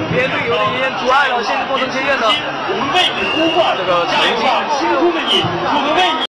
边队有点阻碍了，现在过程前沿的我们为你呼唤，这个成绩。